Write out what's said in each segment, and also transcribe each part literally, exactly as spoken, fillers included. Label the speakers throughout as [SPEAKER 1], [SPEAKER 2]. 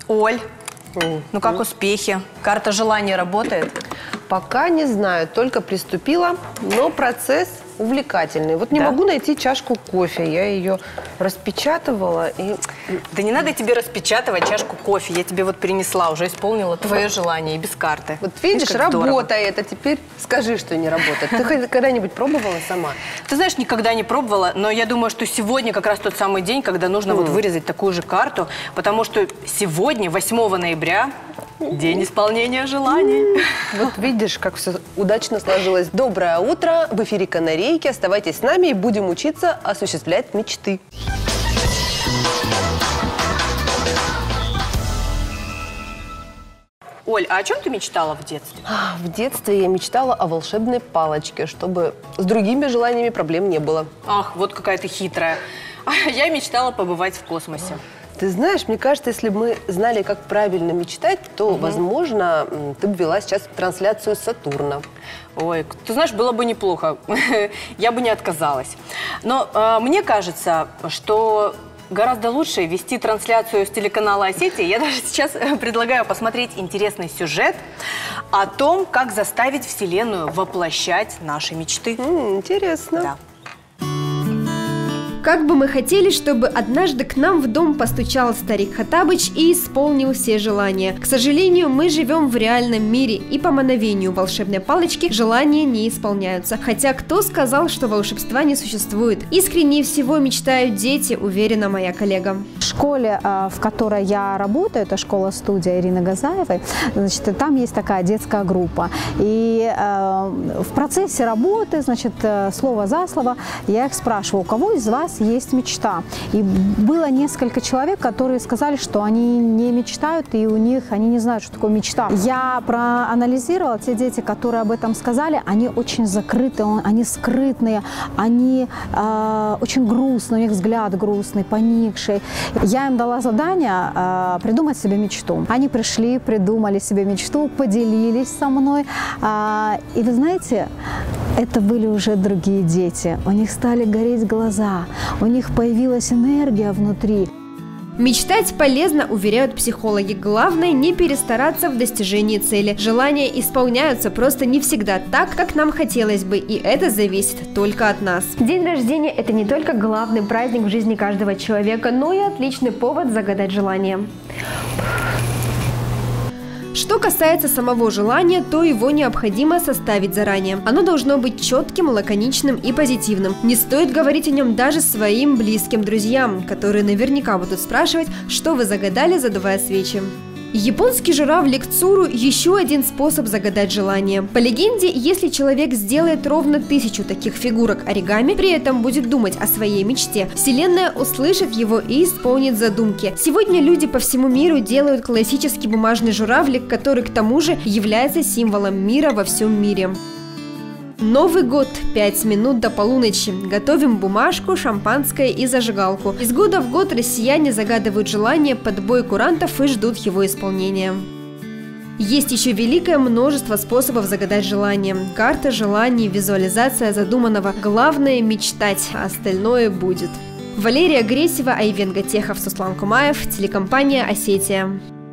[SPEAKER 1] Оль, ну как успехи? Карта желания работает?
[SPEAKER 2] Пока не знаю, только приступила, но процесс увлекательный. Вот не
[SPEAKER 1] Да?
[SPEAKER 2] могу найти чашку кофе, я ее распечатывала и...
[SPEAKER 1] Да не надо тебе распечатывать чашку кофе, я тебе вот принесла, уже исполнила твое желание и без карты.
[SPEAKER 2] Вот видишь,
[SPEAKER 1] как здорово.
[SPEAKER 2] работает, а теперь скажи, что не работает. Ты хоть когда-нибудь пробовала сама?
[SPEAKER 1] Ты знаешь, никогда не пробовала, но я думаю, что сегодня как раз тот самый день, когда нужно mm. вот вырезать такую же карту, потому что сегодня, восьмого ноября, день исполнения желаний.
[SPEAKER 2] Mm. Вот видишь, как все удачно сложилось. Доброе утро, в эфире «Канарейки». Оставайтесь с нами и будем учиться осуществлять мечты.
[SPEAKER 1] Оль, а о чем ты мечтала в детстве?
[SPEAKER 2] В детстве я мечтала о волшебной палочке, чтобы с другими желаниями проблем не было.
[SPEAKER 1] Ах, вот какая ты хитрая. Я мечтала побывать в космосе.
[SPEAKER 2] Ты знаешь, мне кажется, если бы мы знали, как правильно мечтать, то, угу. возможно, ты бы вела сейчас трансляцию Сатурна.
[SPEAKER 1] Ой, ты знаешь, было бы неплохо. Я бы не отказалась. Но э, мне кажется, что гораздо лучше вести трансляцию с телеканала «Осетия». Я даже сейчас предлагаю посмотреть интересный сюжет о том, как заставить Вселенную воплощать наши мечты.
[SPEAKER 2] М, интересно.
[SPEAKER 1] Да.
[SPEAKER 3] Как бы мы хотели, чтобы однажды к нам в дом постучал старик Хаттабыч и исполнил все желания. К сожалению, мы живем в реальном мире, и по мановению волшебной палочки желания не исполняются. Хотя кто сказал, что волшебства не существует? Искренне всего мечтают дети, уверена моя коллега.
[SPEAKER 4] В школе, в которой я работаю, это школа-студия Ирины Газаевой, значит, там есть такая детская группа. И э, в процессе работы, значит, слово за слово, я их спрашиваю, у кого из вас есть мечта? И было несколько человек, которые сказали, что они не мечтают, и у них, они не знают, что такое мечта. Я проанализировала, те дети, которые об этом сказали, они очень закрыты, они скрытные, они э, очень грустные, у них взгляд грустный, поникший. Я им дала задание э, придумать себе мечту. Они пришли, придумали себе мечту, поделились со мной. Э, и вы знаете, это были уже другие дети. У них стали гореть глаза, у них появилась энергия внутри.
[SPEAKER 3] Мечтать полезно, уверяют психологи. Главное не перестараться в достижении цели. Желания исполняются просто не всегда так, как нам хотелось бы, и это зависит только от нас. День рождения – это не только главный праздник в жизни каждого человека, но и отличный повод загадать желание. Что касается самого желания, то его необходимо составить заранее. Оно должно быть четким, лаконичным и позитивным. Не стоит говорить о нем даже своим близким друзьям, которые наверняка будут спрашивать, что вы загадали, задувая свечи. Японский журавлик Цуру – еще один способ загадать желание. По легенде, если человек сделает ровно тысячу таких фигурок оригами, при этом будет думать о своей мечте, Вселенная услышит его и исполнит задумки. Сегодня люди по всему миру делают классический бумажный журавлик, который к тому же является символом мира во всем мире. Новый год. Пять минут до полуночи. Готовим бумажку, шампанское и зажигалку. Из года в год россияне загадывают желания под бой курантов и ждут его исполнения. Есть еще великое множество способов загадать желание. Карта желаний, визуализация задуманного. Главное – мечтать, а остальное будет. Валерия Гресева, Айвен Гатехов, Суслан Кумаев, телекомпания «Осетия».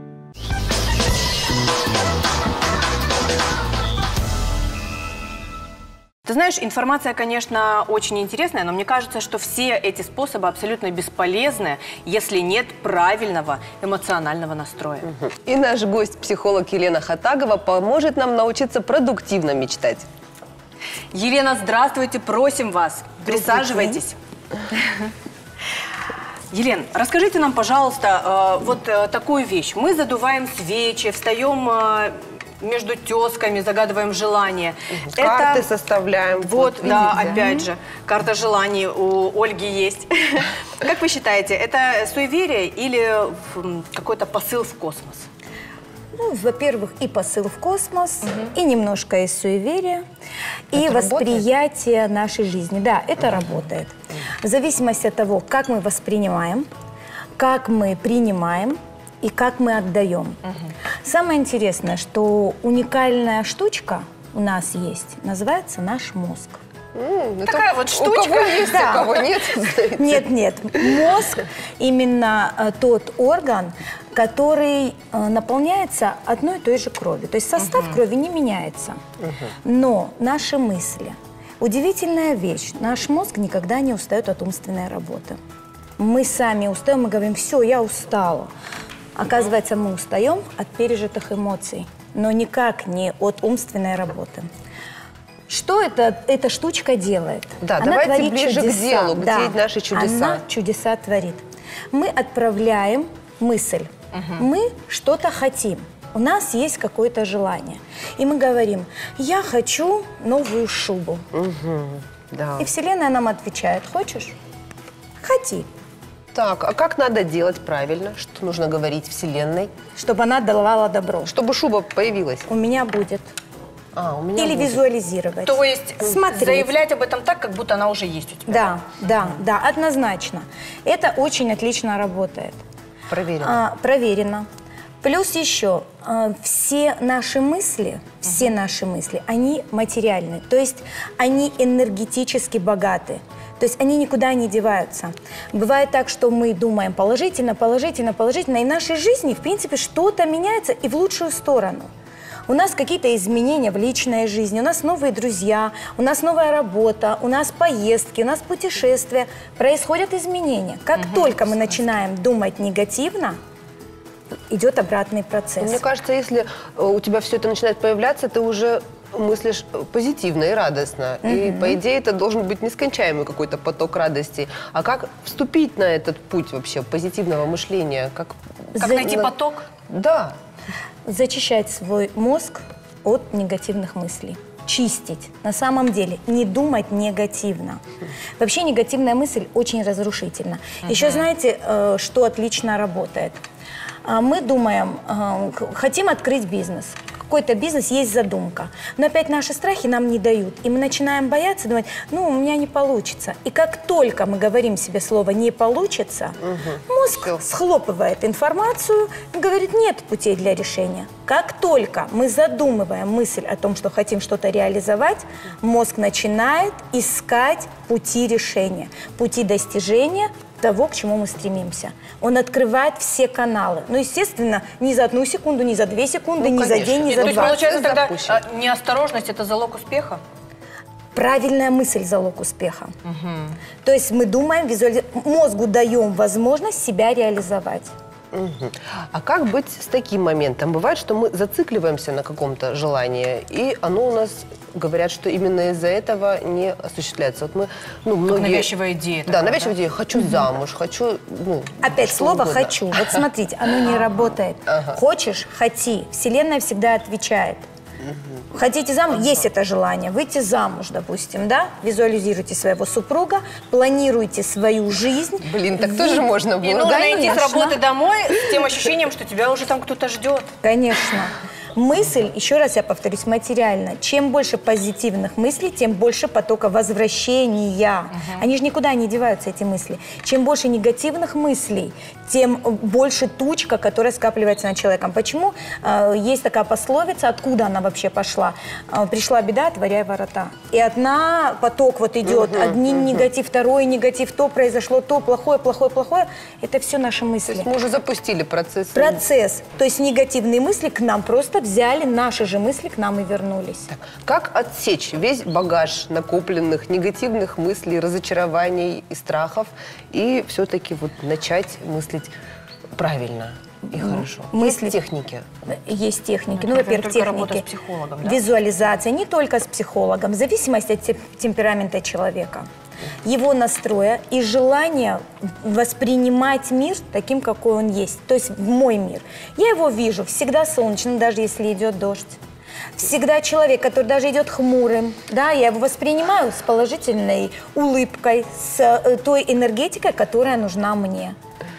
[SPEAKER 1] Ты знаешь, информация, конечно, очень интересная, но мне кажется, что все эти способы абсолютно бесполезны, если нет правильного эмоционального настроя.
[SPEAKER 2] И наш гость, психолог Елена Хаттагова, поможет нам научиться продуктивно мечтать.
[SPEAKER 1] Елена, здравствуйте, просим вас, присаживайтесь. Елена, расскажите нам, пожалуйста, вот такую вещь. Мы задуваем свечи, встаем между тезками, загадываем желание.
[SPEAKER 2] Карты
[SPEAKER 1] Это...
[SPEAKER 2] составляем.
[SPEAKER 1] Вот,
[SPEAKER 2] вот
[SPEAKER 1] да,
[SPEAKER 2] видите?
[SPEAKER 1] опять же, карта желаний у Ольги есть. Как вы считаете, это суеверие или какой-то посыл в космос?
[SPEAKER 5] Ну, во-первых, и посыл в космос, угу. и немножко из суеверия, это и восприятие работает? Нашей жизни. Да, это угу. работает. В зависимости от того, как мы воспринимаем, как мы принимаем и как мы отдаем. Угу. Самое интересное, что уникальная штучка у нас есть, называется наш мозг.
[SPEAKER 2] М,
[SPEAKER 1] Такая
[SPEAKER 2] это
[SPEAKER 1] вот
[SPEAKER 2] У кого
[SPEAKER 1] штучка.
[SPEAKER 2] есть,
[SPEAKER 5] Да.
[SPEAKER 2] у кого нет, знаете.
[SPEAKER 5] Нет, нет. Мозг именно э, тот орган, который э, наполняется одной и той же кровью. То есть состав крови не меняется. Но наши мысли. Удивительная вещь. Наш мозг никогда не устает от умственной работы. Мы сами устаем, мы говорим, все, я устала. Оказывается, мы устаем от пережитых эмоций, но никак не от умственной работы. Что это, эта штучка делает?
[SPEAKER 2] Да,
[SPEAKER 5] Она
[SPEAKER 2] давайте
[SPEAKER 5] творит
[SPEAKER 2] ближе к
[SPEAKER 5] чудеса.
[SPEAKER 2] делу, где
[SPEAKER 5] Да,
[SPEAKER 2] наши чудеса.
[SPEAKER 5] Она чудеса творит. Мы отправляем мысль. Мы что-то хотим. У нас есть какое-то желание. И мы говорим, я хочу новую шубу.
[SPEAKER 2] Да.
[SPEAKER 5] И Вселенная нам отвечает, хочешь? Хоти.
[SPEAKER 2] Так, а как надо делать правильно? Что нужно говорить Вселенной?
[SPEAKER 5] Чтобы она давала добро.
[SPEAKER 2] Чтобы шуба появилась.
[SPEAKER 5] У меня будет.
[SPEAKER 2] А, у меня
[SPEAKER 5] Или
[SPEAKER 2] будет.
[SPEAKER 5] визуализировать.
[SPEAKER 1] То есть
[SPEAKER 5] Смотреть.
[SPEAKER 1] заявлять об этом так, как будто она уже есть у тебя.
[SPEAKER 5] Да, да, да, однозначно. Это очень отлично работает.
[SPEAKER 2] Проверено.
[SPEAKER 5] А, проверено. Плюс еще а, все наши мысли, все наши мысли, они материальны, то есть они энергетически богаты. То есть они никуда не деваются. Бывает так, что мы думаем положительно, положительно, положительно, и в нашей жизни, в принципе, что-то меняется и в лучшую сторону. У нас какие-то изменения в личной жизни, у нас новые друзья, у нас новая работа, у нас поездки, у нас путешествия. Происходят изменения. Как угу, только мы начинаем думать негативно, идет обратный процесс.
[SPEAKER 2] Мне кажется, если э, у тебя все это начинает появляться, ты уже мыслишь позитивно и радостно. Угу. И, по идее, это должен быть нескончаемый какой-то поток радости. А как вступить на этот путь вообще позитивного мышления? Как,
[SPEAKER 1] Как
[SPEAKER 5] За-
[SPEAKER 1] найти поток?
[SPEAKER 2] Да.
[SPEAKER 5] Зачищать свой мозг от негативных мыслей. Чистить. На самом деле, не думать негативно. Вообще негативная мысль очень разрушительна. Еще знаете, э, что отлично работает? А, Мы думаем, э, х- хотим открыть бизнес. Какой-то бизнес, есть задумка. Но опять наши страхи нам не дают. И мы начинаем бояться, думать, ну, у меня не получится. И как только мы говорим себе слово «не получится», мозг
[SPEAKER 2] Всё.
[SPEAKER 5] схлопывает информацию и говорит, нет путей для решения. Как только мы задумываем мысль о том, что хотим что-то реализовать, мозг начинает искать пути решения, пути достижения того, к чему мы стремимся. Он открывает все каналы. Ну, естественно, не за одну секунду, не за две секунды,
[SPEAKER 2] Ну,
[SPEAKER 5] не за
[SPEAKER 2] конечно.
[SPEAKER 5] день, не
[SPEAKER 2] Нет,
[SPEAKER 5] за
[SPEAKER 1] То есть,
[SPEAKER 5] два.
[SPEAKER 1] получается, тогда
[SPEAKER 2] запущен.
[SPEAKER 1] а, неосторожность – это залог успеха?
[SPEAKER 5] Правильная мысль – залог успеха. То есть мы думаем, визуали... мозгу даем возможность себя реализовать.
[SPEAKER 2] Мгм. А как быть с таким моментом? Бывает, что мы зацикливаемся на каком-то желании, и оно у нас, говорят, что именно из-за этого не осуществляется. Вот мы, ну, многие...
[SPEAKER 1] навязчивая идея
[SPEAKER 2] Да,
[SPEAKER 1] такая,
[SPEAKER 2] навязчивая идея. Хочу замуж, хочу, ну,
[SPEAKER 5] Опять
[SPEAKER 2] что
[SPEAKER 5] слово
[SPEAKER 2] угодно.
[SPEAKER 5] «хочу». Вот смотрите, оно не работает.
[SPEAKER 2] Ага.
[SPEAKER 5] Хочешь – хоти. Вселенная всегда отвечает. Хотите замуж? Есть это желание. Выйти замуж, допустим, да? Визуализируйте своего супруга, планируйте свою жизнь.
[SPEAKER 2] Блин, так тоже можно было.
[SPEAKER 1] И нужно идти с
[SPEAKER 5] конечно.
[SPEAKER 1] работы домой с тем ощущением, что тебя уже там кто-то ждет.
[SPEAKER 5] Конечно. Мысль, еще раз я повторюсь, материальна. Чем больше позитивных мыслей, тем больше потока возвращения. Они же никуда не деваются, эти мысли. Чем больше негативных мыслей, тем больше тучка, которая скапливается над человеком. Почему? Э, есть такая пословица, откуда она вообще пошла? Э, пришла беда, отворяй ворота. И одна поток вот идет, один негатив, второй негатив, то произошло, то плохое, плохое, плохое. Это все наши
[SPEAKER 2] То
[SPEAKER 5] мысли.
[SPEAKER 2] есть мы уже запустили процесс.
[SPEAKER 5] Процесс. То есть негативные мысли к нам просто взяли, наши же мысли к нам и вернулись.
[SPEAKER 2] Как отсечь весь багаж накопленных негативных мыслей, разочарований и страхов и все-таки вот начать мыслить правильно и хорошо?
[SPEAKER 5] мысли-
[SPEAKER 2] Есть техники.
[SPEAKER 5] Есть техники.
[SPEAKER 1] Ну,
[SPEAKER 5] Ну,
[SPEAKER 1] это
[SPEAKER 5] во-первых,
[SPEAKER 1] только работа
[SPEAKER 5] техники.
[SPEAKER 1] с психологом, да?
[SPEAKER 5] Визуализация. Не только с психологом. В зависимости от тем- темперамента человека. Его настроя и желания воспринимать мир таким, какой он есть. То есть мой мир. Я его вижу всегда солнечным, даже если идет дождь. Всегда человек, который даже идет хмурым, да, я его воспринимаю с положительной улыбкой, с э, той энергетикой, которая нужна мне.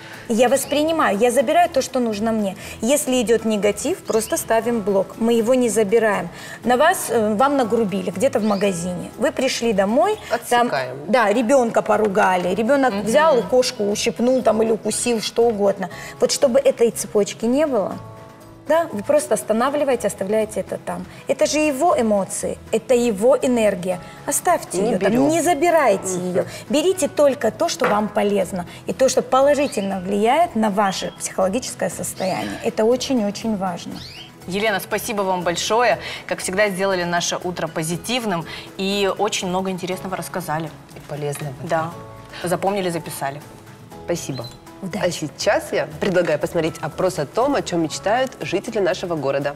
[SPEAKER 5] Я воспринимаю, я забираю то, что нужно мне. Если идет негатив, просто ставим блок. Мы его не забираем. На вас, э, вам нагрубили где-то в магазине. Вы пришли домой. Там,
[SPEAKER 2] Отсекаем.
[SPEAKER 5] да, ребенка поругали. Ребенок взял и кошку ущипнул там или укусил, что угодно. Вот чтобы этой цепочки не было, Да, вы просто останавливаете, оставляете это там. Это же его эмоции, это его энергия. Оставьте
[SPEAKER 2] Не
[SPEAKER 5] ее там,
[SPEAKER 2] берем.
[SPEAKER 5] не забирайте ее. Берите только то, что вам полезно, и то, что положительно влияет на ваше психологическое состояние. Это очень-очень важно.
[SPEAKER 1] Елена, спасибо вам большое. Как всегда, сделали наше утро позитивным и очень много интересного рассказали.
[SPEAKER 2] И полезного.
[SPEAKER 1] Да, запомнили, записали.
[SPEAKER 2] Спасибо.
[SPEAKER 5] Удачи.
[SPEAKER 2] А сейчас я предлагаю посмотреть опрос о том, о чем мечтают жители нашего города.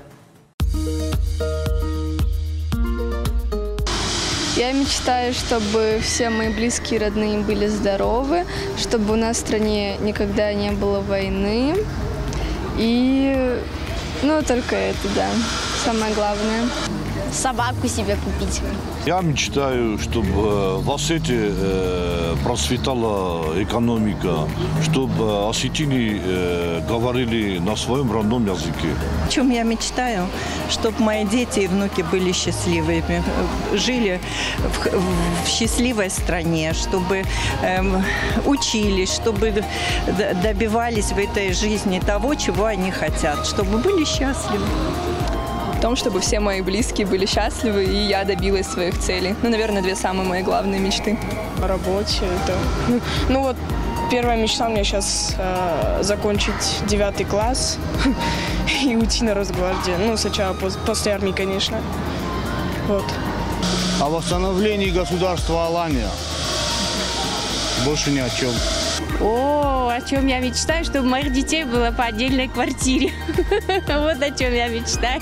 [SPEAKER 6] Я мечтаю, чтобы все мои близкие и родные были здоровы, чтобы у нас в стране никогда не было войны. И, ну, только это, да, самое главное.
[SPEAKER 7] Собаку себе купить.
[SPEAKER 8] Я мечтаю, чтобы в Осетии э, процветала экономика, чтобы осетины э, говорили на своем родном языке.
[SPEAKER 9] О чем я мечтаю? Чтобы мои дети и внуки были счастливыми, жили в, в счастливой стране, чтобы эм, учились, чтобы добивались в этой жизни того, чего они хотят, чтобы были счастливы.
[SPEAKER 6] В том, чтобы все мои близкие были счастливы, и я добилась своих целей. Ну, наверное, две самые мои главные мечты.
[SPEAKER 10] По работе. Это... Ну, ну вот, первая мечта у меня сейчас э, закончить девятый класс и уйти на Росгвардию. Ну, сначала после, после армии, конечно. Вот.
[SPEAKER 11] О восстановлении государства Алания. Больше ни о чем.
[SPEAKER 7] О, о чем я мечтаю, чтобы у моих детей было по отдельной квартире. Вот о чем я мечтаю.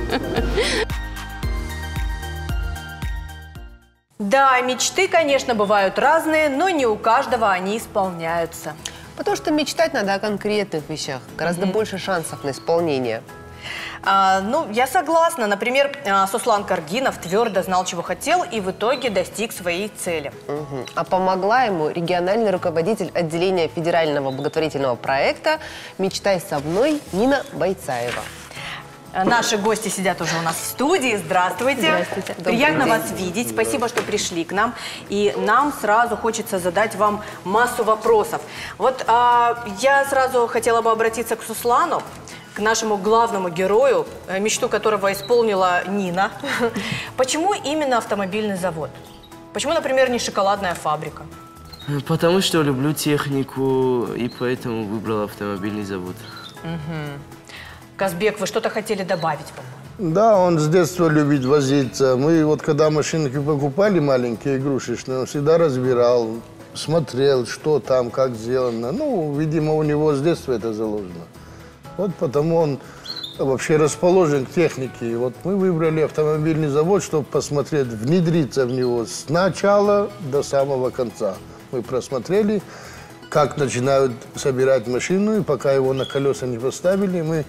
[SPEAKER 1] Да, мечты, конечно, бывают разные, но не у каждого они исполняются.
[SPEAKER 2] Потому что мечтать надо о конкретных вещах. Гораздо больше шансов на исполнение.
[SPEAKER 1] А, ну, я согласна. Например, Суслан Каргинов твердо знал, чего хотел, и в итоге достиг своей цели.
[SPEAKER 2] Угу. А помогла ему региональный руководитель отделения федерального благотворительного проекта «Мечтай со мной» Нина Бойцаева.
[SPEAKER 1] Наши гости сидят уже у нас в студии. Здравствуйте.
[SPEAKER 2] Здравствуйте.
[SPEAKER 1] Приятно
[SPEAKER 2] Добрый
[SPEAKER 1] вас видеть. Спасибо, что пришли к нам. И нам сразу хочется задать вам массу вопросов. Вот а, я сразу хотела бы обратиться к Суслану, к нашему главному герою, мечту которого исполнила Нина. Почему именно автомобильный завод? Почему, например, не шоколадная фабрика?
[SPEAKER 12] Потому что люблю технику, и поэтому выбрал автомобильный завод.
[SPEAKER 1] Угу. Казбек, вы что-то хотели добавить, по-моему?
[SPEAKER 11] Да, он с детства любит возиться. Мы вот когда машинки покупали маленькие, игрушечные, он всегда разбирал, смотрел, что там, как сделано. Ну, видимо, у него с детства это заложено. Вот потому он вообще расположен к технике. И вот мы выбрали автомобильный завод, чтобы посмотреть, внедриться в него с начала до самого конца. Мы просмотрели, как начинают собирать машину, и пока его на колеса не поставили, мы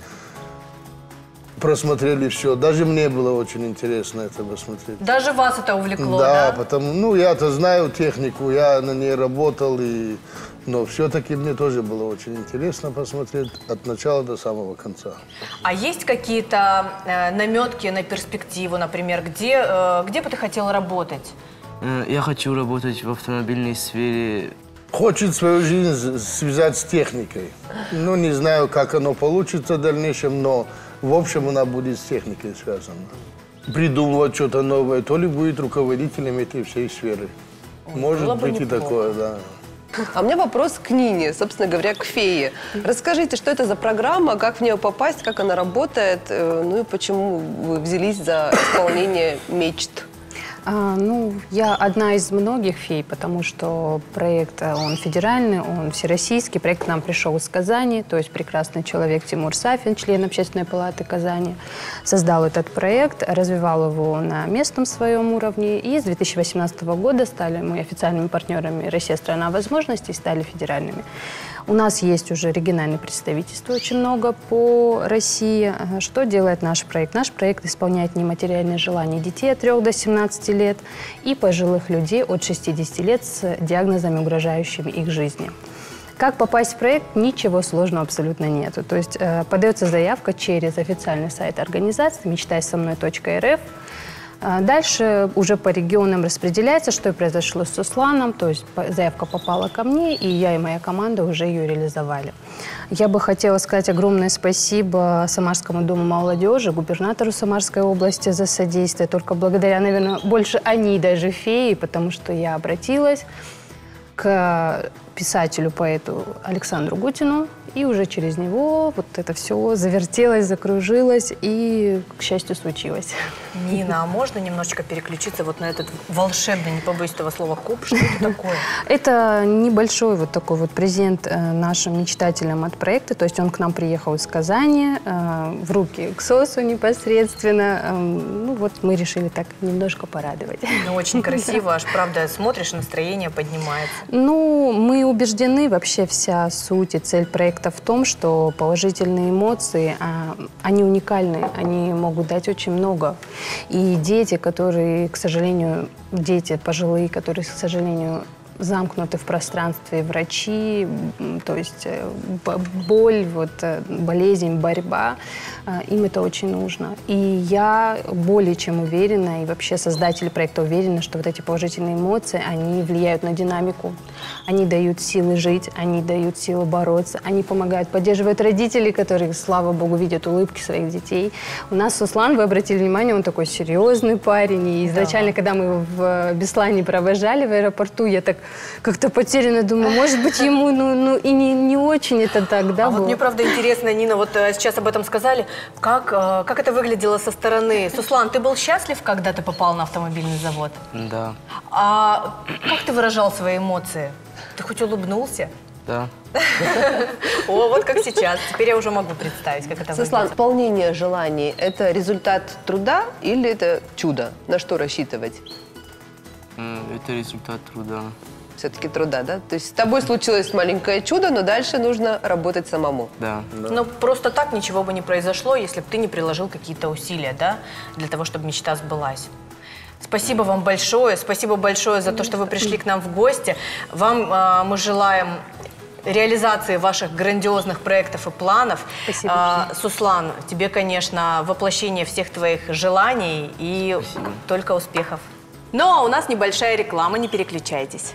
[SPEAKER 11] просмотрели все. Даже мне было очень интересно это посмотреть.
[SPEAKER 1] Даже вас это увлекло,
[SPEAKER 11] да?
[SPEAKER 1] Да,
[SPEAKER 11] потому, ну, я-то знаю технику, я на ней работал, и, но все-таки мне тоже было очень интересно посмотреть от начала до самого конца.
[SPEAKER 1] А есть какие-то э, наметки на перспективу, например, где, э, где бы ты хотел работать?
[SPEAKER 12] Я хочу работать в автомобильной сфере.
[SPEAKER 11] Хочет свою жизнь связать с техникой. Ну, не знаю, как оно получится в дальнейшем, но в общем она будет с техникой связана. Придумывать что-то новое, то ли будет руководителем этой всей сферы.
[SPEAKER 1] Ой,
[SPEAKER 11] может быть и
[SPEAKER 1] неплохо.
[SPEAKER 11] такое, да.
[SPEAKER 2] А у меня вопрос к Нине, собственно говоря, к фее. Расскажите, что это за программа, как в нее попасть, как она работает, ну и почему вы взялись за исполнение мечт?
[SPEAKER 13] А, ну, я одна из многих фей, потому что проект, он федеральный, он всероссийский. Проект к нам пришел из Казани, то есть прекрасный человек Тимур Сафин, член Общественной палаты Казани, создал этот проект, развивал его на местном своем уровне. И с две тысячи восемнадцатого года стали мы официальными партнерами «Россия – страна возможностей», стали федеральными. У нас есть уже региональное представительство очень много по России. Что делает наш проект? Наш проект исполняет нематериальные желания детей от трёх до семнадцати лет и пожилых людей от шестидесяти лет с диагнозами, угрожающими их жизни. Как попасть в проект? Ничего сложного абсолютно нету. То есть э, подается заявка через официальный сайт организации мечтай со мной точка эр эф. А дальше уже по регионам распределяется, что и произошло с Сусланом. То есть заявка попала ко мне, и я и моя команда уже ее реализовали. Я бы хотела сказать огромное спасибо Самарскому дому молодежи, губернатору Самарской области за содействие. Только благодаря, наверное, больше они даже феи, потому что я обратилась к писателю, поэту Александру Гутину, и уже через него вот это все завертелось, закружилось и, к счастью, случилось.
[SPEAKER 1] Нина, а можно немножечко переключиться вот на этот волшебный, не побоюсь этого слова, куб? Что это такое?
[SPEAKER 13] Это небольшой вот такой вот презент нашим мечтателям от проекта. То есть он к нам приехал из Казани, в руки к СОСу непосредственно. Ну вот мы решили так немножко порадовать.
[SPEAKER 1] Ну, очень красиво, аж правда смотришь, настроение поднимается.
[SPEAKER 13] Ну, мы убеждены, вообще вся суть и цель проекта в том, что положительные эмоции, они уникальны, они могут дать очень много. И дети, которые, к сожалению, дети пожилые, которые, к сожалению, замкнуты в пространстве, врачи, то есть боль, вот, болезнь, борьба, им это очень нужно. И я более чем уверена, и вообще создатели проекта уверены, что вот эти положительные эмоции, они влияют на динамику, они дают силы жить, они дают силы бороться, они помогают, поддерживают родителей, которые, слава богу, видят улыбки своих детей. У нас Суслан, вы обратили внимание, он такой серьезный парень, и изначально, да. когда мы его в Беслане провожали в аэропорту, я так как-то потерянно думаю, может быть, ему ну, ну, и не, не очень это так, да,
[SPEAKER 1] а
[SPEAKER 13] было?
[SPEAKER 1] Вот мне, правда, интересно, Нина, вот сейчас об этом сказали, как, как это выглядело со стороны? Суслан, ты был счастлив, когда ты попал на автомобильный завод?
[SPEAKER 12] Да.
[SPEAKER 1] А как ты выражал свои эмоции? Ты хоть улыбнулся?
[SPEAKER 12] Да.
[SPEAKER 1] О, вот как сейчас. Теперь я уже могу представить, как это выглядит.
[SPEAKER 2] Суслан, исполнение желаний – это результат труда или это чудо? На что рассчитывать?
[SPEAKER 12] Это результат труда.
[SPEAKER 2] Все-таки труда, да? То есть с тобой случилось маленькое чудо, но дальше нужно работать самому.
[SPEAKER 12] Да.
[SPEAKER 1] Но просто так ничего бы не произошло, если бы ты не приложил какие-то усилия, да, для того, чтобы мечта сбылась. Спасибо вам большое, спасибо большое за то, что вы пришли к нам в гости. Вам э, мы желаем реализации ваших грандиозных проектов и планов.
[SPEAKER 13] Спасибо.
[SPEAKER 1] А, Суслан, тебе, конечно, воплощение всех твоих желаний и Спасибо. Только успехов. Ну, а у нас небольшая реклама, не переключайтесь.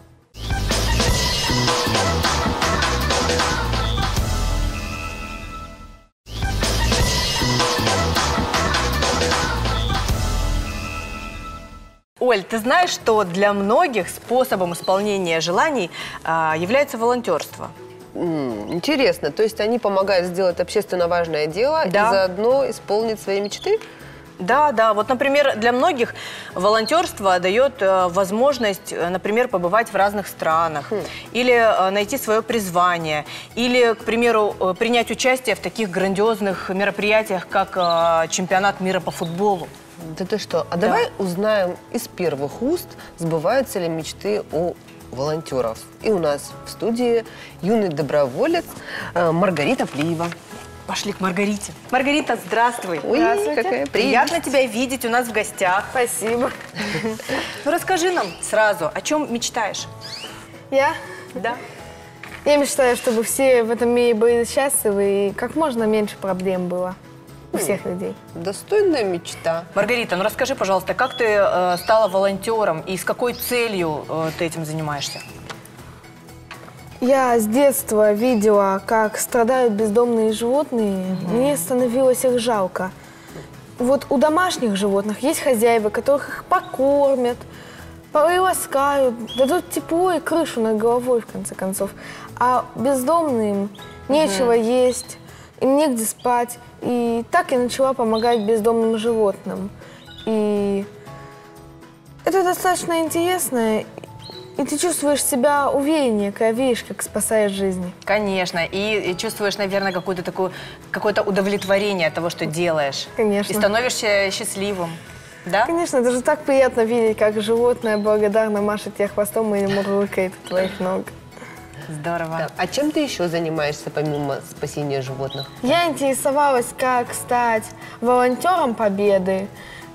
[SPEAKER 1] Оль, ты знаешь, что для многих способом исполнения желаний а, является волонтерство?
[SPEAKER 2] М-м, интересно. То есть они помогают сделать общественно важное дело да. и заодно исполнить свои мечты?
[SPEAKER 1] Да, да. Вот, например, для многих волонтерство дает э, возможность, например, побывать в разных странах, хм. или э, найти свое призвание, или, к примеру, э, принять участие в таких грандиозных мероприятиях, как э, чемпионат мира по футболу.
[SPEAKER 2] Да ты что? А
[SPEAKER 1] да.
[SPEAKER 2] давай узнаем из первых уст, сбываются ли мечты у волонтеров. И у нас в студии юный доброволец э, Маргарита Плиева.
[SPEAKER 1] Пошли к Маргарите. Маргарита, здравствуй.
[SPEAKER 2] Ой,
[SPEAKER 1] здравствуйте.
[SPEAKER 2] Какая
[SPEAKER 1] приятно тебя видеть у нас в гостях.
[SPEAKER 14] Спасибо.
[SPEAKER 1] Ну, расскажи нам сразу, о чем мечтаешь?
[SPEAKER 14] Я?
[SPEAKER 1] Да.
[SPEAKER 14] Я мечтаю, чтобы все в этом мире были счастливы и как можно меньше проблем было у всех людей.
[SPEAKER 2] Достойная мечта.
[SPEAKER 1] Маргарита, ну расскажи, пожалуйста, как ты э, стала волонтером и с какой целью э, ты этим занимаешься?
[SPEAKER 14] Я с детства видела, как страдают бездомные животные. Mm-hmm. Мне становилось их жалко. Вот у домашних животных есть хозяева, которых их покормят, приласкают, дадут тепло и крышу над головой, в конце концов. А бездомным нечего mm-hmm. есть, им негде спать. И так я начала помогать бездомным животным. И это достаточно интересно. И ты чувствуешь себя увереннее, когда видишь, как спасаешь жизни.
[SPEAKER 1] Конечно. И, и чувствуешь, наверное, какое-то такое, какое-то удовлетворение от того, что делаешь.
[SPEAKER 14] Конечно.
[SPEAKER 1] И становишься счастливым. Да?
[SPEAKER 14] Конечно. Это же так приятно видеть, как животное благодарно машет тебе хвостом или мурлыкает от твоих ног.
[SPEAKER 1] Здорово.
[SPEAKER 2] Да. А чем ты еще занимаешься, помимо спасения животных?
[SPEAKER 14] Я интересовалась, как стать волонтером Победы.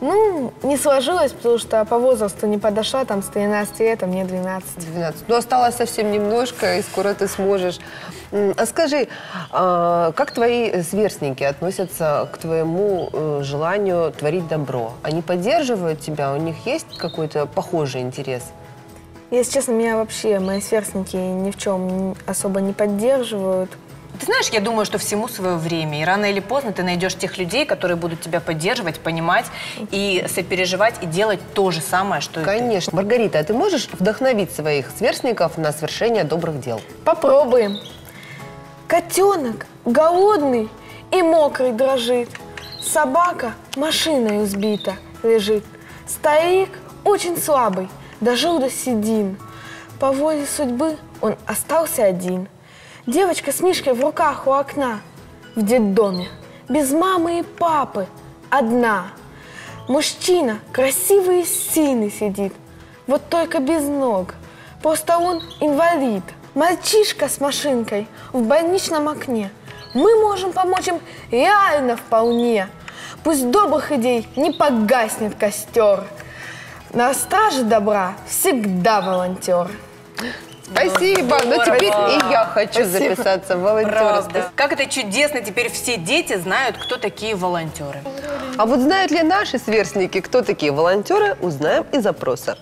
[SPEAKER 14] Ну, не сложилось, потому что по возрасту не подошла, там с тринадцати лет, а мне двенадцать.
[SPEAKER 2] двенадцать. Ну, осталось совсем немножко, и скоро ты сможешь. А скажи, а как твои сверстники относятся к твоему э, желанию творить добро? Они поддерживают тебя? У них есть какой-то похожий интерес?
[SPEAKER 14] Если честно, меня вообще мои сверстники ни в чем особо не поддерживают.
[SPEAKER 1] Ты знаешь, я думаю, что всему свое время. И рано или поздно ты найдешь тех людей, которые будут тебя поддерживать, понимать и сопереживать, и делать то же самое, что и ты.
[SPEAKER 2] Конечно. Маргарита, а ты можешь вдохновить своих сверстников на совершение добрых дел?
[SPEAKER 14] Попробуем. Котенок голодный и мокрый дрожит. Собака машиной сбита лежит. Старик очень слабый, дожил до седин. По воле судьбы он остался один. Девочка с Мишкой в руках у окна, в детдоме, без мамы и папы, одна. Мужчина красивый и сильный сидит, вот только без ног, просто он инвалид. Мальчишка с машинкой в больничном окне, мы можем помочь им реально вполне. Пусть добрых идей не погаснет костер, на страже добра всегда волонтер.
[SPEAKER 2] Спасибо, ну теперь и я хочу
[SPEAKER 1] Спасибо.
[SPEAKER 2] записаться в волонтеры.
[SPEAKER 1] Правда. Как это чудесно, теперь все дети знают, кто такие волонтеры.
[SPEAKER 2] А вот знают ли наши сверстники, кто такие волонтеры, узнаем из опроса.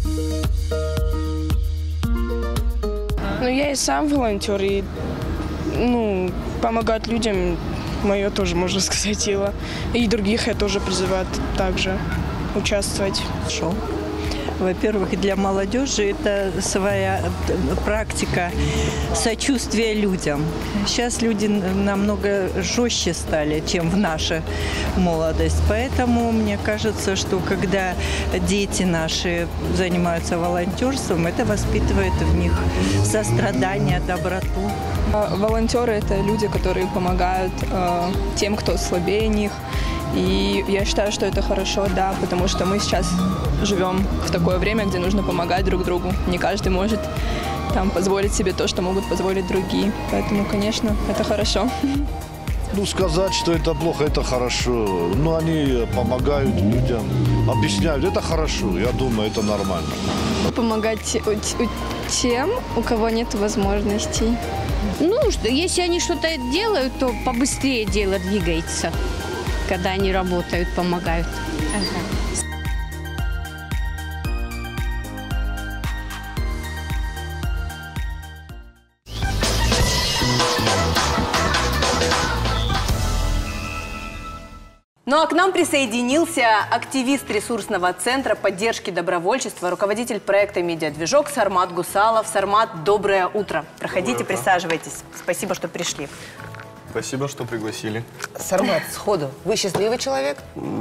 [SPEAKER 10] Ну, я и сам волонтер, и, ну, помогать людям мое тоже, можно сказать, дело. И других я тоже призываю также участвовать.
[SPEAKER 9] Хорошо. Во-первых, для молодежи это своя практика сочувствия людям. Сейчас люди намного жестче стали, чем в нашу молодость. Поэтому мне кажется, что когда дети наши занимаются волонтерством, это воспитывает в них сострадание, доброту.
[SPEAKER 6] Волонтеры – это люди, которые помогают э, тем, кто слабее них. И я считаю, что это хорошо, да, потому что мы сейчас живем в такое время, где нужно помогать друг другу. Не каждый может там позволить себе то, что могут позволить другие. Поэтому, конечно, это хорошо.
[SPEAKER 8] Ну, сказать, что это плохо, это хорошо. Ну, они помогают людям, объясняют, это хорошо. Я думаю, это нормально.
[SPEAKER 6] Помогать тем, у кого нет возможностей.
[SPEAKER 7] Ну, что, если они что-то делают, то побыстрее дело двигается, когда они работают, помогают. Ага.
[SPEAKER 1] Ну а к нам присоединился активист ресурсного центра поддержки добровольчества, руководитель проекта «Медиадвижок» Сармат Гусалов. Сармат, доброе утро. Проходите, доброе присаживайтесь. Спасибо, что пришли.
[SPEAKER 15] Спасибо, что пригласили.
[SPEAKER 2] Сармат, сходу. Вы счастливый человек?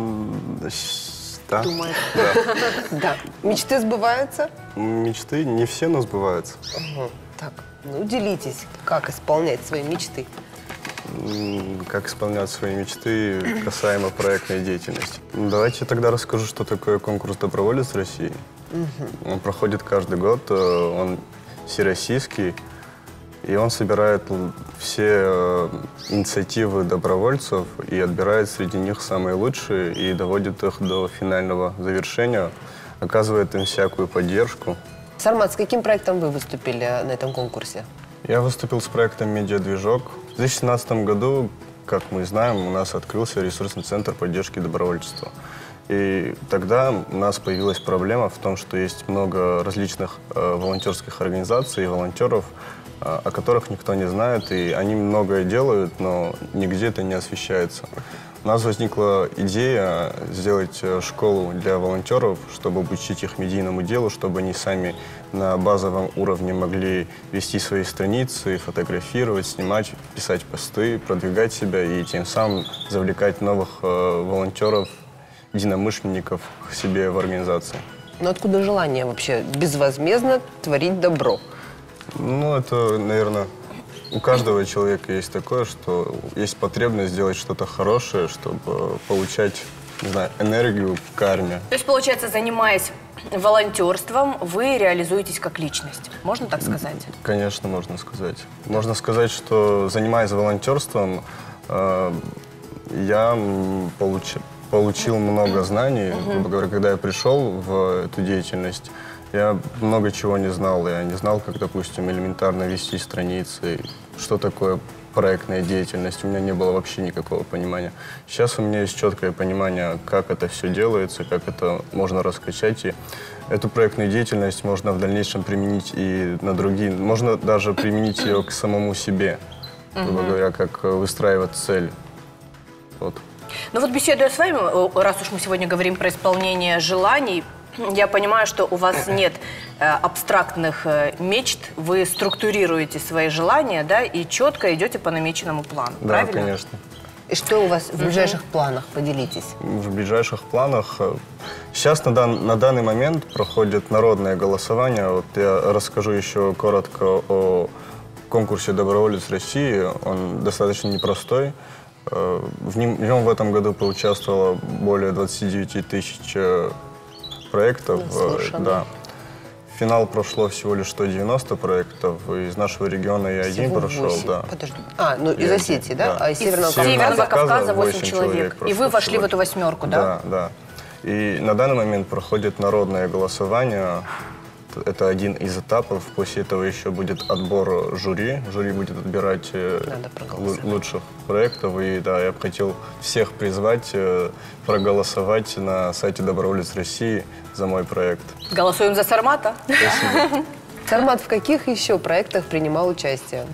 [SPEAKER 15] Да.
[SPEAKER 2] Думаю. Да. Да. Мечты сбываются?
[SPEAKER 15] Мечты не все, но сбываются.
[SPEAKER 2] Угу. Так, ну делитесь, как исполнять свои мечты.
[SPEAKER 15] Как исполнять свои мечты касаемо проектной деятельности. Давайте я тогда расскажу, что такое конкурс «Доброволец России». Угу. Он проходит каждый год, он всероссийский, и он собирает все инициативы добровольцев и отбирает среди них самые лучшие и доводит их до финального завершения, оказывает им всякую поддержку.
[SPEAKER 2] Сармат, с каким проектом вы выступили на этом конкурсе?
[SPEAKER 15] Я выступил с проектом «Медиадвижок». В две тысячи семнадцатом году, как мы знаем, у нас открылся ресурсный центр поддержки добровольчества. И тогда у нас появилась проблема в том, что есть много различных э, волонтерских организаций и волонтеров, э, о которых никто не знает, и они многое делают, но нигде это не освещается. У нас возникла идея сделать школу для волонтеров, чтобы обучить их медийному делу, чтобы они сами на базовом уровне могли вести свои страницы, фотографировать, снимать, писать посты, продвигать себя и тем самым завлекать новых э, волонтеров, единомышленников к себе в организации.
[SPEAKER 2] Но откуда желание вообще безвозмездно творить добро?
[SPEAKER 15] Ну, это, наверное, у каждого человека есть такое, что есть потребность сделать что-то хорошее, чтобы получать, не знаю, энергию, карме.
[SPEAKER 1] То есть, получается, занимаясь волонтерством, вы реализуетесь как личность. Можно так сказать?
[SPEAKER 15] Конечно, можно сказать. Можно сказать, что занимаясь волонтерством, э, я получ... получил много знаний. Грубо говоря, когда я пришел в эту деятельность, я много чего не знал. Я не знал, как, допустим, элементарно вести страницы, что такое проектная деятельность. У меня не было вообще никакого понимания. Сейчас у меня есть четкое понимание, как это все делается, как это можно раскачать. И эту проектную деятельность можно в дальнейшем применить и на другие. Можно даже применить ее к самому себе, грубо говоря, как выстраивать цель. Вот.
[SPEAKER 1] Ну вот, беседуя с вами, раз уж мы сегодня говорим про исполнение желаний, я понимаю, что у вас нет э, абстрактных э, мечт, вы структурируете свои желания, да, и четко идете по намеченному плану,
[SPEAKER 15] Да,
[SPEAKER 1] правильно?
[SPEAKER 15] конечно.
[SPEAKER 2] И что у вас в ближайших планах? Поделитесь.
[SPEAKER 15] В ближайших планах. Сейчас на, дан, на данный момент проходит народное голосование. Вот я расскажу еще коротко о конкурсе «Доброволец России». Он достаточно непростой. В нем, в нем в этом году поучаствовало более двадцати девяти тысяч проектов. Да. В финал прошло всего лишь сто девяносто проектов. Из нашего региона я один прошел. Да.
[SPEAKER 2] Подожди. А, ну из Осетии, да?
[SPEAKER 15] да.
[SPEAKER 2] А из Северного,
[SPEAKER 1] из Северного Кавказа восемь
[SPEAKER 15] человек.
[SPEAKER 1] человек. И вы вошли в эту восьмерку, да?
[SPEAKER 15] Да, да. И на данный момент проходит народное голосование. Это один из этапов. После этого еще будет отбор жюри. Жюри будет отбирать лучших проектов. И да, я бы хотел всех призвать проголосовать на сайте «Доброволец России» за мой проект.
[SPEAKER 1] Голосуем за Сармата.
[SPEAKER 15] Спасибо.
[SPEAKER 2] Сармат в каких еще проектах принимал участие?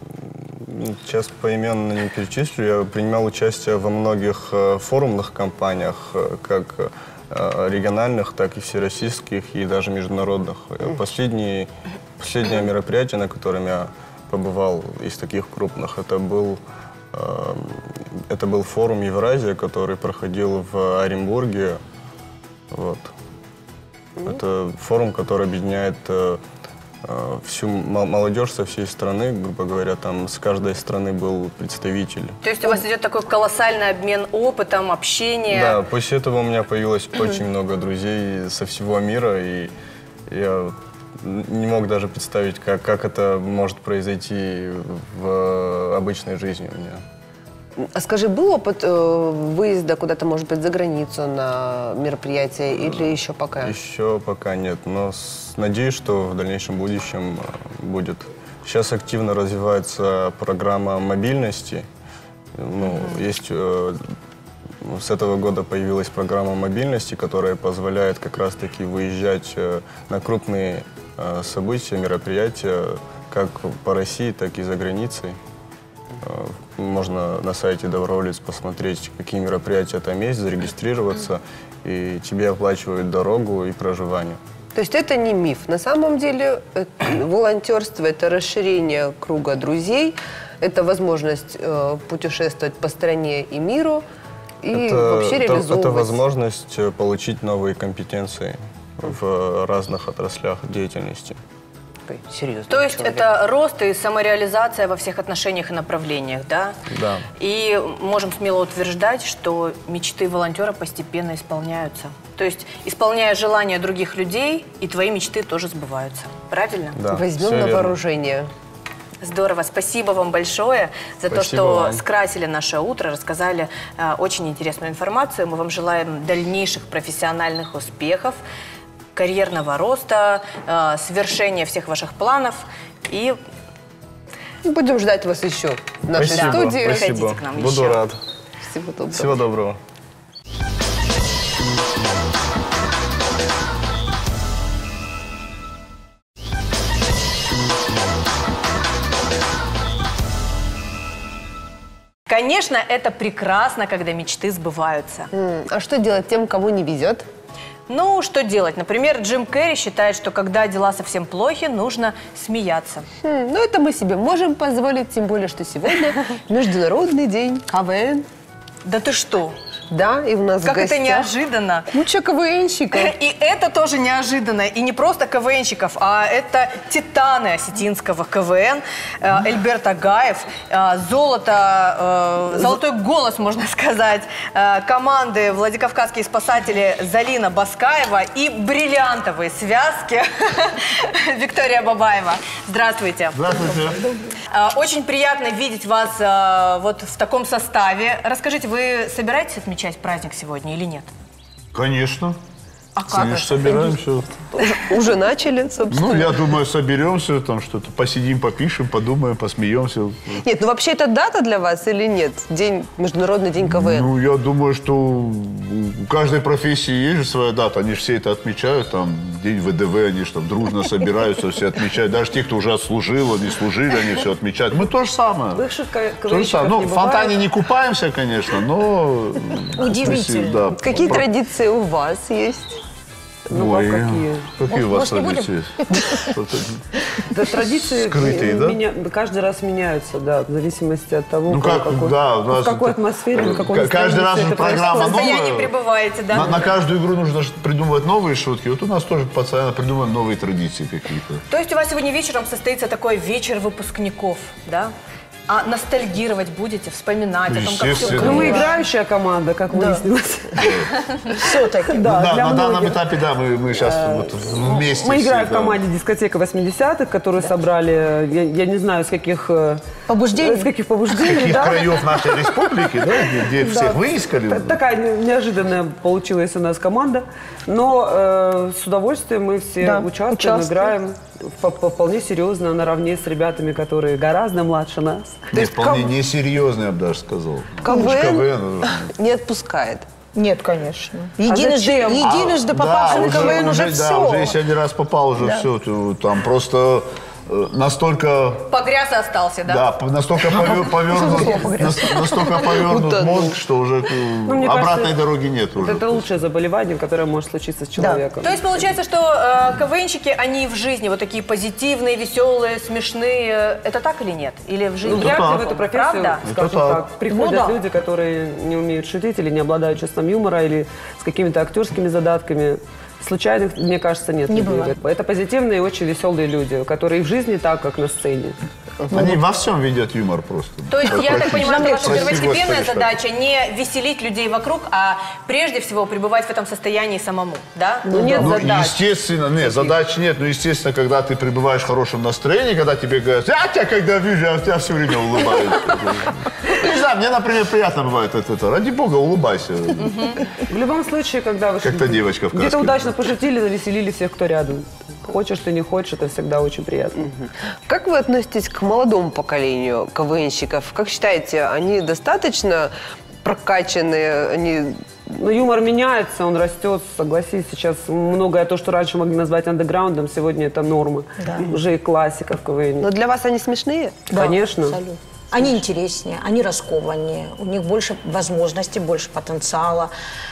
[SPEAKER 15] Сейчас поименно не перечислю. Я принимал участие во многих форумных кампаниях, как региональных, так и всероссийских, и даже международных. Последние, последнее мероприятие, на котором я побывал из таких крупных, это был, э, это был форум Евразия, который проходил в Оренбурге. Вот. Это форум, который объединяет э, всю молодежь со всей страны, грубо говоря, там с каждой страны был представитель.
[SPEAKER 1] То есть у вас идет такой колоссальный обмен опытом, общение?
[SPEAKER 15] Да, после этого у меня появилось очень много друзей со всего мира, и я не мог даже представить, как, как это может произойти в обычной жизни у меня.
[SPEAKER 2] А скажи, был опыт э, выезда куда-то, может быть, за границу на мероприятие или еще пока?
[SPEAKER 15] Еще пока нет, но с, надеюсь, что в дальнейшем будущем будет. Сейчас активно развивается программа мобильности. Ну, есть, э, с этого года появилась программа мобильности, которая позволяет как раз-таки выезжать э, на крупные э, события, мероприятия, как по России, так и за границей. Можно на сайте «Доброволец» посмотреть, какие мероприятия там есть, зарегистрироваться, и тебе оплачивают дорогу и проживание.
[SPEAKER 2] То есть это не миф. На самом деле это, волонтерство – это расширение круга друзей, это возможность э, путешествовать по стране и миру, и
[SPEAKER 15] это,
[SPEAKER 2] вообще реализовывать.
[SPEAKER 15] Это, это возможность получить новые компетенции в разных отраслях деятельности.
[SPEAKER 2] Серьезно.
[SPEAKER 1] То есть человек. Это рост и самореализация во всех отношениях и направлениях, да?
[SPEAKER 15] Да.
[SPEAKER 1] И можем смело утверждать, что мечты волонтера постепенно исполняются. То есть, исполняя желания других людей, и твои мечты тоже сбываются. Правильно?
[SPEAKER 2] Да. Возьмем на вооружение.
[SPEAKER 1] Здорово. Спасибо вам большое за
[SPEAKER 15] Спасибо
[SPEAKER 1] то, что
[SPEAKER 15] вам.
[SPEAKER 1] скрасили наше утро, рассказали э, очень интересную информацию. Мы вам желаем дальнейших профессиональных успехов, карьерного роста, э, свершения всех ваших планов. И
[SPEAKER 2] будем ждать вас еще в нашей
[SPEAKER 15] спасибо,
[SPEAKER 2] студии.
[SPEAKER 15] Спасибо.
[SPEAKER 1] Приходите к нам
[SPEAKER 15] Буду
[SPEAKER 1] еще.
[SPEAKER 15] рад.
[SPEAKER 2] Всего доброго.
[SPEAKER 15] Всего доброго.
[SPEAKER 1] Конечно, это прекрасно, когда мечты сбываются.
[SPEAKER 2] Mm. А что делать тем, кому не везет?
[SPEAKER 1] Ну, что делать? Например, Джим Керри считает, что когда дела совсем плохи, нужно смеяться.
[SPEAKER 2] Mm. Ну, это мы себе можем позволить, тем более, что сегодня Международный день КВН.
[SPEAKER 1] Да ты что?
[SPEAKER 2] Да, и у нас
[SPEAKER 1] как
[SPEAKER 2] в гостях
[SPEAKER 1] это неожиданно.
[SPEAKER 2] Куча КВНщиков.
[SPEAKER 1] И это тоже неожиданно. И не просто КВНщиков, а это титаны осетинского КВН. Эльберт Агаев, золото, золотой голос, можно сказать, команды Владикавказские спасатели Залина Баскаева и бриллиантовые связки Виктория Бабаева. Здравствуйте.
[SPEAKER 11] Здравствуйте.
[SPEAKER 1] э, очень приятно видеть вас э, вот в таком составе. Расскажите, вы собираетесь отмечать праздник сегодня или нет?
[SPEAKER 8] Конечно.
[SPEAKER 1] А как?
[SPEAKER 8] Конечно, собираемся.
[SPEAKER 2] Уже, уже начали, собственно.
[SPEAKER 8] Ну, я думаю, соберемся, там что-то посидим, попишем, подумаем, посмеемся.
[SPEAKER 2] Нет, ну вообще это дата для вас или нет? День, Международный день КВН.
[SPEAKER 8] Ну, я думаю, что у каждой профессии есть же своя дата. Они же все это отмечают. Там день ВДВ, они же там дружно собираются, все отмечают. Даже те, кто уже отслужил, они служили, они все отмечают. Мы то же самое.
[SPEAKER 16] Бывших
[SPEAKER 8] То же самое. Ну, в фонтане не купаемся, конечно, но...
[SPEAKER 2] Удивительно.
[SPEAKER 8] Да.
[SPEAKER 2] Какие традиции у вас есть?
[SPEAKER 16] Ну,
[SPEAKER 8] Ой,
[SPEAKER 16] как какие?
[SPEAKER 8] Какие у вас традиции?
[SPEAKER 16] Да, традиции
[SPEAKER 8] Скрытые, да?
[SPEAKER 16] меня- каждый раз меняются, да, в зависимости от того,
[SPEAKER 8] Ну,
[SPEAKER 16] в
[SPEAKER 8] как,
[SPEAKER 16] какой,
[SPEAKER 8] да, у
[SPEAKER 16] в
[SPEAKER 8] нас
[SPEAKER 16] какой
[SPEAKER 8] это-
[SPEAKER 16] атмосфере, на каком
[SPEAKER 8] К- каждый
[SPEAKER 16] настроении
[SPEAKER 8] раз
[SPEAKER 16] всё
[SPEAKER 8] же
[SPEAKER 16] это
[SPEAKER 8] программа
[SPEAKER 16] происходит.
[SPEAKER 8] новая.
[SPEAKER 1] Состоянии пребываете, да?
[SPEAKER 8] На, на каждую игру нужно ж придумывать новые шутки. Вот у нас тоже постоянно придумываем новые традиции какие-то.
[SPEAKER 1] То есть у вас сегодня вечером состоится такой вечер выпускников, да? А ностальгировать будете, вспоминать о том, как все
[SPEAKER 8] Естественно.
[SPEAKER 16] Ну, мы
[SPEAKER 1] было?
[SPEAKER 16] играющая команда, как выяснилось.
[SPEAKER 5] Все-таки.
[SPEAKER 8] Ну
[SPEAKER 16] Да,
[SPEAKER 8] да,
[SPEAKER 16] для
[SPEAKER 8] на данном
[SPEAKER 16] многих.
[SPEAKER 8] этапе, да, мы, мы сейчас вот вместе.
[SPEAKER 16] Мы
[SPEAKER 8] все,
[SPEAKER 16] играем в
[SPEAKER 8] да.
[SPEAKER 16] команде «Дискотека восьмидесятых», которую собрали, я, я не знаю, с каких... э,
[SPEAKER 5] Побуждений?
[SPEAKER 16] С каких побуждений,
[SPEAKER 8] Каких
[SPEAKER 16] да.
[SPEAKER 8] краев нашей республики, да, где, где
[SPEAKER 16] Да.
[SPEAKER 8] всех выискали.
[SPEAKER 16] Т- Такая не- неожиданная получилась у нас команда, но э, с удовольствием мы все
[SPEAKER 5] Да,
[SPEAKER 16] участвуем,
[SPEAKER 5] участвуем.
[SPEAKER 16] играем по- по- вполне серьезно, наравне с ребятами, которые гораздо младше нас.
[SPEAKER 8] Не, вполне несерьезно, я бы даже сказал.
[SPEAKER 2] КВН
[SPEAKER 8] Уж КВН.
[SPEAKER 2] не отпускает.
[SPEAKER 5] Нет, конечно.
[SPEAKER 16] А
[SPEAKER 5] Единожды,
[SPEAKER 16] зачем?
[SPEAKER 5] единожды
[SPEAKER 8] А,
[SPEAKER 5] попавший
[SPEAKER 8] да,
[SPEAKER 5] в КВН уже,
[SPEAKER 8] да,
[SPEAKER 5] все.
[SPEAKER 8] уже если один раз попал, уже
[SPEAKER 5] Да.
[SPEAKER 8] все. ты Там просто э, настолько...
[SPEAKER 1] Погряз и остался, да?
[SPEAKER 8] Да, п- настолько повер- повернут, нас- настолько повернут мозг, что уже э,
[SPEAKER 16] Ну, мне
[SPEAKER 8] обратной
[SPEAKER 16] кажется,
[SPEAKER 8] дороги нет
[SPEAKER 16] Вот
[SPEAKER 8] уже.
[SPEAKER 16] это лучшее заболевание, которое может случиться с человеком.
[SPEAKER 1] То есть получается, что э, КВНщики, они в жизни вот такие позитивные, веселые, смешные. Это так или нет? Или в жизни?
[SPEAKER 16] Ну, вряд ли в эту профессию,
[SPEAKER 1] Правда?
[SPEAKER 16] скажем
[SPEAKER 8] Это
[SPEAKER 16] так, приходят
[SPEAKER 1] Ну да.
[SPEAKER 16] люди, которые не умеют шутить или не обладают чувством юмора, или с какими-то актерскими задатками. Случайных, мне кажется, нет.
[SPEAKER 5] Не
[SPEAKER 16] людей.
[SPEAKER 5] бывает.
[SPEAKER 16] Это позитивные, очень веселые люди, которые и в жизни так, как на сцене.
[SPEAKER 8] Они во всем видят юмор просто.
[SPEAKER 1] То есть, я так понимаю, что ваша
[SPEAKER 8] Прости,
[SPEAKER 1] первостепенная
[SPEAKER 8] Господи, что-
[SPEAKER 1] задача не веселить людей вокруг, а прежде всего пребывать в этом состоянии самому, да?
[SPEAKER 16] Ну, нет
[SPEAKER 8] Ну,
[SPEAKER 16] задач.
[SPEAKER 8] естественно, нет, задач нет. Но, естественно, когда ты пребываешь в хорошем настроении, когда тебе говорят, я тебя когда вижу, я тебя все время улыбаюсь. Не знаю, мне, например, приятно бывает это. это. Ради бога, улыбайся.
[SPEAKER 16] В любом случае, когда вы
[SPEAKER 8] Как та девочка в
[SPEAKER 16] где-то
[SPEAKER 8] каске.
[SPEAKER 16] удачно пошутили, навеселили всех, кто рядом. Хочешь ты, не хочешь, это всегда очень приятно.
[SPEAKER 2] Как вы относитесь к молодому поколению КВНщиков? Как считаете, они достаточно прокачанные, они...
[SPEAKER 16] Но юмор меняется, он растет, согласись, сейчас многое то, что раньше могли назвать андеграундом, сегодня это норма.
[SPEAKER 5] Да.
[SPEAKER 16] Уже и классика в КВН.
[SPEAKER 2] Но для вас они смешные?
[SPEAKER 5] Да,
[SPEAKER 16] Конечно.
[SPEAKER 5] абсолютно. Они интереснее, они раскованнее, у них больше возможностей, больше потенциала.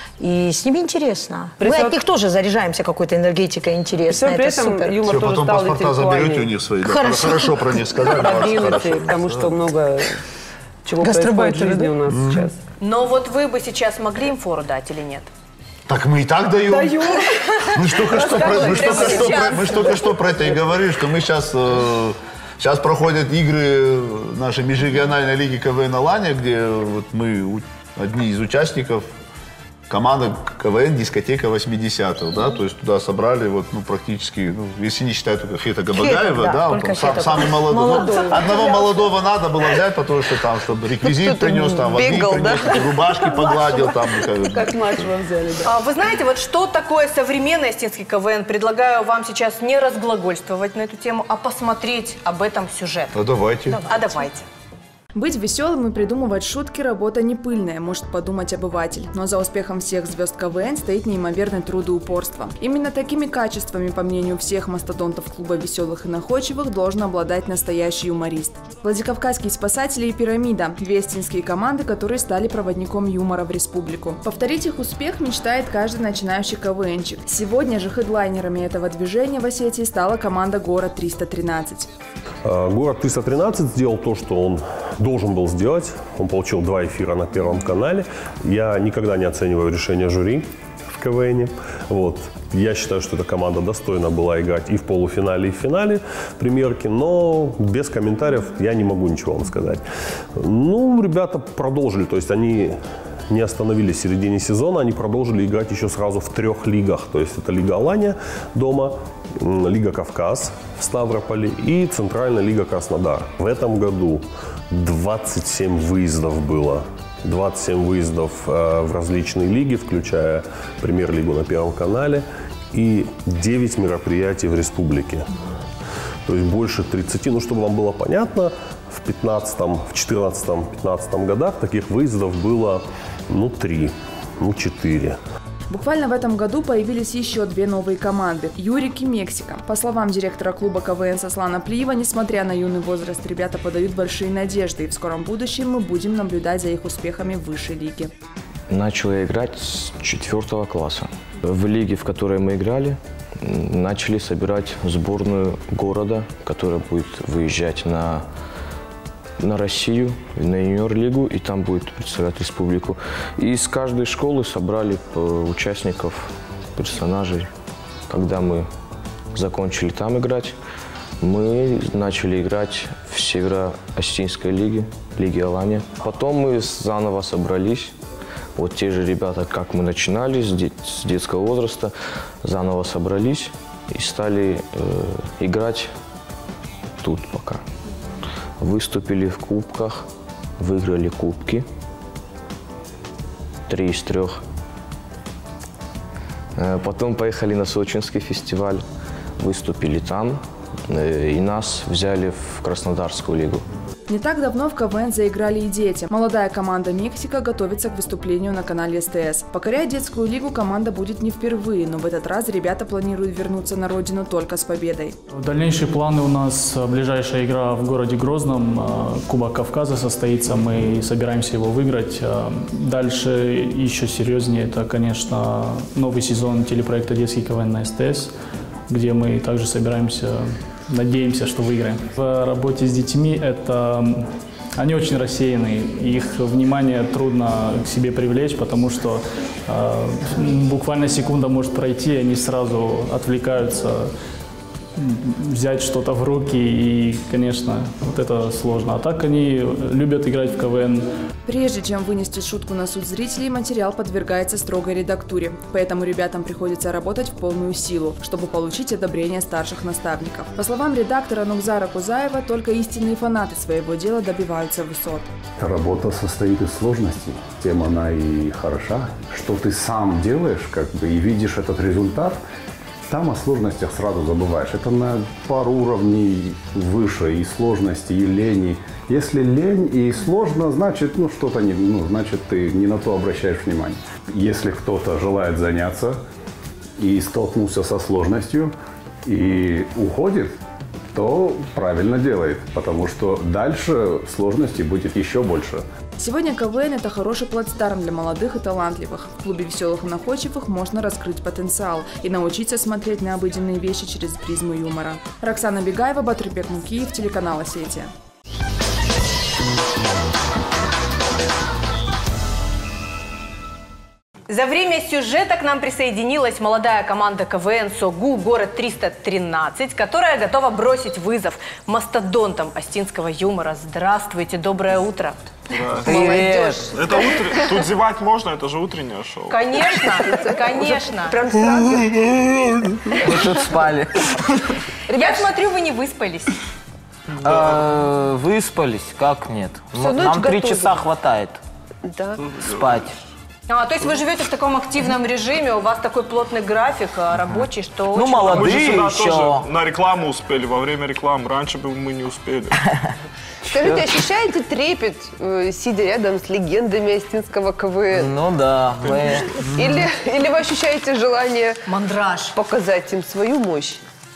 [SPEAKER 5] И с ними интересно.
[SPEAKER 16] При
[SPEAKER 5] Мы
[SPEAKER 16] всем-
[SPEAKER 5] от них тоже заряжаемся какой-то энергетикой интересной.
[SPEAKER 16] При
[SPEAKER 5] Это
[SPEAKER 16] всем при этом
[SPEAKER 5] супер.
[SPEAKER 16] юмор
[SPEAKER 8] Все,
[SPEAKER 16] тоже
[SPEAKER 8] потом
[SPEAKER 16] стал
[SPEAKER 8] паспорта заберете у
[SPEAKER 16] интеллектуальнее.
[SPEAKER 8] них свои. да,
[SPEAKER 5] Хорошо.
[SPEAKER 8] Хорошо про них сказали.
[SPEAKER 16] Продвинутые,
[SPEAKER 8] хорошо.
[SPEAKER 16] потому что много чего происходит в
[SPEAKER 5] Гастарбайтеры,
[SPEAKER 16] жизни у нас сейчас.
[SPEAKER 1] Но вот вы бы сейчас могли им фору дать или нет?
[SPEAKER 8] Так мы и так даем.
[SPEAKER 16] Даем.
[SPEAKER 8] Мы ж только что, про, мы ж
[SPEAKER 1] прямо
[SPEAKER 8] только что,
[SPEAKER 1] сейчас.
[SPEAKER 8] про- мы ж только что про это и говорили, что мы сейчас, э, сейчас проходят игры нашей межрегиональной лиги КВН «Алания», где вот мы у- одни из участников, команда КВН «Дискотека восьмидесятых», да, то есть туда собрали вот, ну, практически, ну, если не считать только Фета Габагаева,
[SPEAKER 5] да,
[SPEAKER 8] да, вот
[SPEAKER 5] только
[SPEAKER 8] он сам-
[SPEAKER 5] Фета.
[SPEAKER 8] самый молодой.
[SPEAKER 5] Молодой.
[SPEAKER 8] Ну, одного молодого надо было взять, потому что там, чтобы реквизит
[SPEAKER 2] Кто-то
[SPEAKER 8] принес, там, воды
[SPEAKER 2] бегал,
[SPEAKER 8] принес, рубашки погладил, там, как-
[SPEAKER 16] Как младшего взяли, да.
[SPEAKER 1] А, Вы знаете, вот что такое современный осетинский КВН? Предлагаю вам сейчас не разглагольствовать на эту тему, а посмотреть об этом сюжет.
[SPEAKER 8] Ну, давайте.
[SPEAKER 1] А давайте.
[SPEAKER 17] Быть веселым и придумывать шутки – работа не пыльная, может подумать обыватель. Но за успехом всех звезд КВН стоит неимоверный труд и упорство. Именно такими качествами, по мнению всех мастодонтов клуба веселых и находчивых, должен обладать настоящий юморист. Владикавказские спасатели и «Пирамида» – две остинские команды, которые стали проводником юмора в республику. Повторить их успех мечтает каждый начинающий КВНчик. Сегодня же хедлайнерами этого движения в Осетии стала команда «Город триста тринадцать».
[SPEAKER 18] Город триста тринадцать сделал то, что он должен был сделать. Он получил два эфира на Первом канале. Я никогда не оцениваю решение жюри в КВН. Вот. Я считаю, что эта команда достойна была играть и в полуфинале, и в финале премьерки, но без комментариев я не могу ничего вам сказать. Ну, ребята продолжили, то есть они не остановились в середине сезона, они продолжили играть еще сразу в трех лигах. То есть это Лига Алания дома, Лига Кавказ в Ставрополе и Центральная Лига Краснодар. В этом году двадцать семь выездов было. двадцать семь выездов э, в различные лиги, включая Премьер-лигу на Первом канале, и девять мероприятий в республике. То есть больше тридцати. Ну, чтобы вам было понятно, в пятнадцатом, в четырнадцатом, пятнадцатом годах таких выездов было, ну, три, ну, четыре.
[SPEAKER 17] Буквально в этом году появились еще две новые команды – Юрик и Мексика. По словам директора клуба КВН Сослана Плиева, несмотря на юный возраст, ребята подают большие надежды, и в скором будущем мы будем наблюдать за их успехами в высшей лиге.
[SPEAKER 19] Начал играть с четвертого класса. В лиге, в которой мы играли, начали собирать сборную города, которая будет выезжать на, на Россию, на юниор-лигу, и там будет представлять республику. И из каждой школы собрали участников, персонажей. Когда мы закончили там играть, мы начали играть в Северо-Остинской лиге, Лиге Алания. Потом мы заново собрались. Вот те же ребята, как мы начинали с, дет с детского возраста, заново собрались и стали э, играть тут пока. Выступили в кубках, выиграли кубки, три из трех. Э, потом поехали на Сочинский фестиваль, выступили там, э, и нас взяли в Краснодарскую лигу.
[SPEAKER 17] Не так давно в КВН заиграли и дети. Молодая команда «Мексика» готовится к выступлению на канале СТС. Покорять детскую лигу команда будет не впервые, но в этот раз ребята планируют вернуться на родину только с победой.
[SPEAKER 20] Дальнейшие планы у нас: ближайшая игра в городе Грозном, Кубок Кавказа состоится, мы собираемся его выиграть. Дальше еще серьезнее, это, конечно, новый сезон телепроекта «Детский КВН» на СТС, где мы также собираемся, надеемся, что выиграем. В работе с детьми это они очень рассеянные, их внимание трудно к себе привлечь, потому что э, буквально секунда может пройти, они сразу отвлекаются, взять что-то в руки, и, конечно, вот это сложно. А так они любят играть в КВН.
[SPEAKER 17] Прежде чем вынести шутку на суд зрителей, материал подвергается строгой редактуре. Поэтому ребятам приходится работать в полную силу, чтобы получить одобрение старших наставников. По словам редактора Нукзара Кузаева, только истинные фанаты своего дела добиваются высот.
[SPEAKER 21] Работа состоит из сложностей. Тем она и хороша. Что ты сам делаешь, как бы, и видишь этот результат, там о сложностях сразу забываешь. Это на пару уровней выше и сложности, и лени. Если лень и сложно, значит, ну, что-то не, ну, значит, ты не на то обращаешь внимание. Если кто-то желает заняться и столкнулся со сложностью и уходит, то правильно делает, потому что дальше сложностей будет еще больше.
[SPEAKER 17] Сегодня КВН – это хороший плацдарм для молодых и талантливых. В клубе веселых и находчивых можно раскрыть потенциал и научиться смотреть на обыденные вещи через призму юмора. Роксана Бегаева, Батырбек Мукиев, телеканал «Осетия».
[SPEAKER 1] За время сюжета к нам присоединилась молодая команда КВН «Согу», город триста тринадцать, которая готова бросить вызов мастодонтам остинского юмора. Здравствуйте, доброе утро.
[SPEAKER 22] Молодежь. Это утро. Тут зевать можно, это же утреннее шоу.
[SPEAKER 1] Конечно, конечно.
[SPEAKER 2] Прям сразу.
[SPEAKER 23] Мы тут спали.
[SPEAKER 1] Я смотрю, вы не выспались.
[SPEAKER 23] Выспались? Как нет?
[SPEAKER 1] Всю ночь
[SPEAKER 23] Нам три
[SPEAKER 1] готовы.
[SPEAKER 23] часа хватает
[SPEAKER 1] Да.
[SPEAKER 23] спать.
[SPEAKER 1] А, то есть вы живете в таком активном режиме, у вас такой плотный график а, рабочий, что
[SPEAKER 23] Ну,
[SPEAKER 1] очень
[SPEAKER 23] молодые
[SPEAKER 22] Мы же сюда
[SPEAKER 23] еще.
[SPEAKER 22] тоже на рекламу успели, во время рекламы. Раньше бы мы не успели.
[SPEAKER 2] Скажите, ощущаете трепет, э, сидя рядом с легендами остинского КВН?
[SPEAKER 23] Ну да. Мы...
[SPEAKER 2] Или, или вы ощущаете желание
[SPEAKER 1] мандраж
[SPEAKER 2] показать им свою мощь?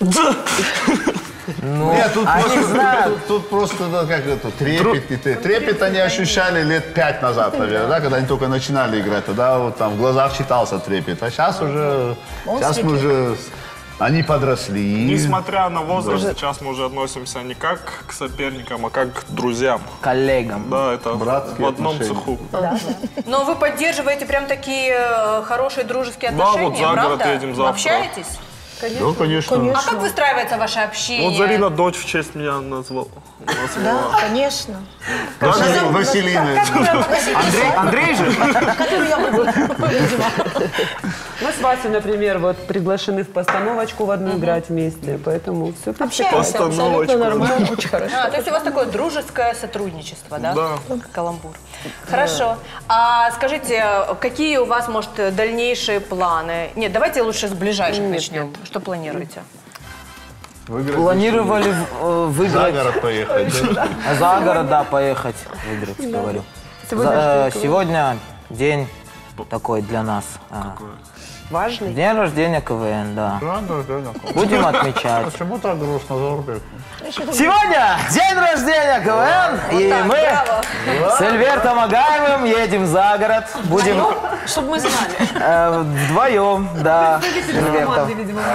[SPEAKER 23] Ну,
[SPEAKER 8] Нет, тут
[SPEAKER 23] они
[SPEAKER 8] просто,
[SPEAKER 23] знают.
[SPEAKER 8] тут, тут просто да, как это, трепет, и ты- трепет они ощущали лет пять назад, наверное, да, когда они только начинали играть. Тогда вот там в глазах читался трепет. А сейчас уже,
[SPEAKER 22] Он
[SPEAKER 8] сейчас мы
[SPEAKER 22] светит.
[SPEAKER 8] уже, они подросли.
[SPEAKER 22] Несмотря на возраст,
[SPEAKER 8] Уже-
[SPEAKER 22] сейчас мы уже относимся не как к соперникам, а как к друзьям.
[SPEAKER 23] Коллегам.
[SPEAKER 22] Да, это
[SPEAKER 8] Братские
[SPEAKER 22] в одном
[SPEAKER 8] отношения.
[SPEAKER 22] цеху.
[SPEAKER 1] Но вы поддерживаете прям такие э, хорошие дружеские
[SPEAKER 22] Да,
[SPEAKER 1] отношения,
[SPEAKER 22] вот за город
[SPEAKER 1] правда?
[SPEAKER 22] едем завтра.
[SPEAKER 1] Общаетесь?
[SPEAKER 8] Да, конечно.
[SPEAKER 1] А как выстраивается ваше общение?
[SPEAKER 22] Вот Зарина дочь в честь меня назвала.
[SPEAKER 3] Да, конечно.
[SPEAKER 8] Даже Василина.
[SPEAKER 23] Андрей, Андрей же?
[SPEAKER 3] Который я могу, видимо.
[SPEAKER 16] Мы с Васей, например, вот приглашены в постановочку в одну играть вместе, поэтому все
[SPEAKER 1] Общаемся, абсолютно
[SPEAKER 16] нормально, очень хорошо.
[SPEAKER 1] А, то есть у вас такое дружеское сотрудничество, да?
[SPEAKER 22] Да.
[SPEAKER 1] Каламбур. Хорошо. А скажите, какие у вас, может, дальнейшие планы? Нет, давайте лучше с ближайших начнем. Что планируете?
[SPEAKER 23] Выиграть Планировали э, выиграть.
[SPEAKER 8] За город поехать, да?
[SPEAKER 23] За город, да, поехать. Выиграть,
[SPEAKER 1] Да.
[SPEAKER 23] говорю.
[SPEAKER 1] Сегодня
[SPEAKER 23] За-
[SPEAKER 1] что,
[SPEAKER 23] э,
[SPEAKER 1] какой?
[SPEAKER 23] сегодня день такой для нас. а,
[SPEAKER 16] Важный?
[SPEAKER 23] День рождения КВН, да. Будем отмечать.
[SPEAKER 8] Почему так грустно, Зорбек?
[SPEAKER 23] Сегодня день рождения КВН, и
[SPEAKER 1] так,
[SPEAKER 23] мы
[SPEAKER 1] браво.
[SPEAKER 23] с Эльвертом Агаевым едем за город. Будем
[SPEAKER 1] Чтобы мы знали.
[SPEAKER 23] э, вдвоем, да, с Эльвертом.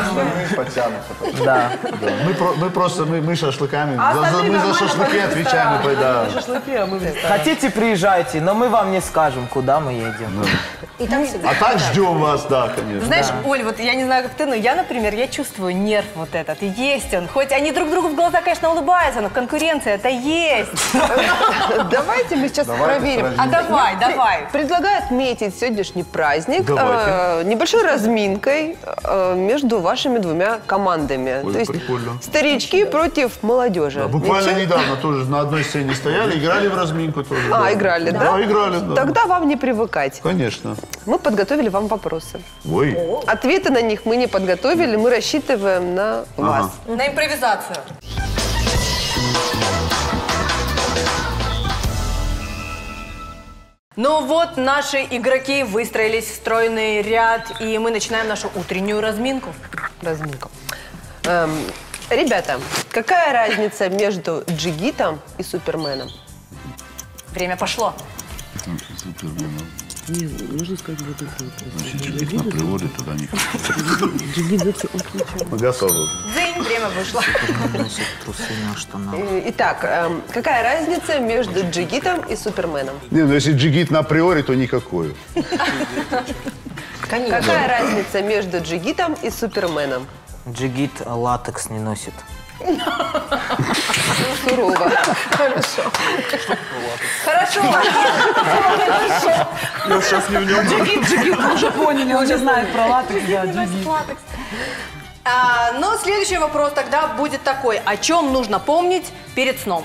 [SPEAKER 23] Да.
[SPEAKER 8] Мы, про- мы просто, мы, мы шашлыками,
[SPEAKER 16] А
[SPEAKER 8] за- за-
[SPEAKER 16] остальные
[SPEAKER 8] мы за
[SPEAKER 16] нормально
[SPEAKER 8] шашлыки
[SPEAKER 16] пойдут в
[SPEAKER 8] отвечаем,
[SPEAKER 16] ресторан.
[SPEAKER 8] и да.
[SPEAKER 16] Мы шашлыки, а мы в ресторан.
[SPEAKER 23] Хотите, приезжайте, но мы вам не скажем, куда мы едем.
[SPEAKER 1] И там всегда.
[SPEAKER 8] А так ждем вас, да, конечно.
[SPEAKER 1] Знаешь, Оль, вот я не знаю, как ты, но я, например, я чувствую нерв вот этот. Есть он. Хоть они друг другу в глаза, конечно, улыбаются, но конкуренция это есть.
[SPEAKER 2] Давайте мы сейчас
[SPEAKER 8] Давайте
[SPEAKER 2] проверим.
[SPEAKER 8] сразимся.
[SPEAKER 1] А давай,
[SPEAKER 2] Я
[SPEAKER 1] давай.
[SPEAKER 2] пр- Предлагаю отметить сегодняшний праздник
[SPEAKER 8] Давайте.
[SPEAKER 2] э, небольшой разминкой э, между вашими двумя командами.
[SPEAKER 8] Ой,
[SPEAKER 2] То есть
[SPEAKER 8] прикольно.
[SPEAKER 2] старички против молодежи.
[SPEAKER 8] Да, буквально
[SPEAKER 2] Ничего?
[SPEAKER 8] недавно тоже на одной сцене стояли, играли в разминку тоже.
[SPEAKER 2] А,
[SPEAKER 8] да.
[SPEAKER 2] играли, да?
[SPEAKER 8] Да, играли, да.
[SPEAKER 2] Тогда вам не привыкать.
[SPEAKER 8] Конечно.
[SPEAKER 2] Мы подготовили вам вопросы.
[SPEAKER 8] Ой.
[SPEAKER 2] Ответы на них мы не подготовили, мы рассчитываем на вас.
[SPEAKER 1] На импровизацию. Ну вот, наши игроки выстроились в стройный ряд, и мы начинаем нашу утреннюю разминку.
[SPEAKER 2] Разминку. Эм, ребята, какая разница между джигитом и суперменом?
[SPEAKER 1] Время пошло.
[SPEAKER 16] Не, нужно сказать вот это вот.
[SPEAKER 8] Значит, джигит на природе туда не
[SPEAKER 16] Джигит за он включает.
[SPEAKER 8] Мы готовы.
[SPEAKER 1] Дзынь, время вышло.
[SPEAKER 23] Трусы на штанах.
[SPEAKER 2] Э, Итак, эм, какая разница между джигитом и суперменом?
[SPEAKER 8] Не, ну если джигит на априори, то никакой.
[SPEAKER 2] Конечно. Какая разница между джигитом и суперменом?
[SPEAKER 23] Джигит латекс не носит.
[SPEAKER 2] Сурово.
[SPEAKER 1] Хорошо. Хорошо.
[SPEAKER 22] Я сейчас не в нем.
[SPEAKER 16] Джигит, джигит, мы уже поняли, он уже знает про латекс, да, джигит.
[SPEAKER 1] А, но следующий вопрос тогда будет такой. О чем нужно помнить перед сном?